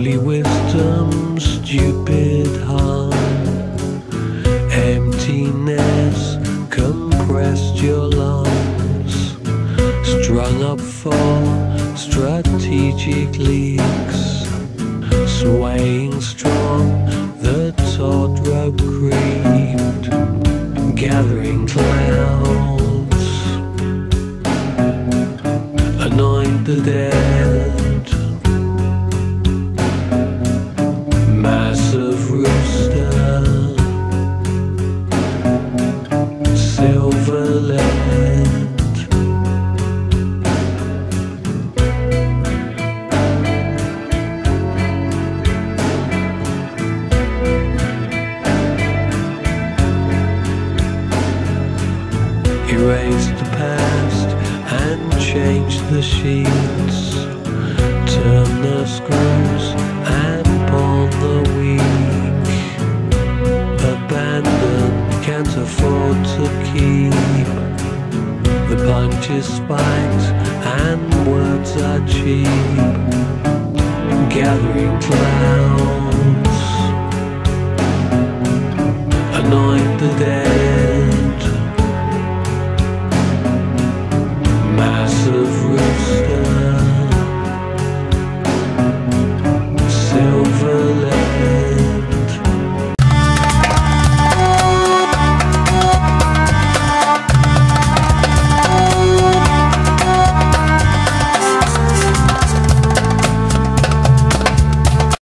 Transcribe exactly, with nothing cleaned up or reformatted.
Holy wisdom, stupid harm. Emptiness compressed your lungs, strung up for strategic leaks, swaying strong, the taut rope creaked, gathering clouds, anoint the dead. Massive rooster, silver lead. Erase the past and change the sheets, turn the screws and pawn the weak. Abandon, can't afford to keep. The punch is spiked and words are cheap, gathering clouds.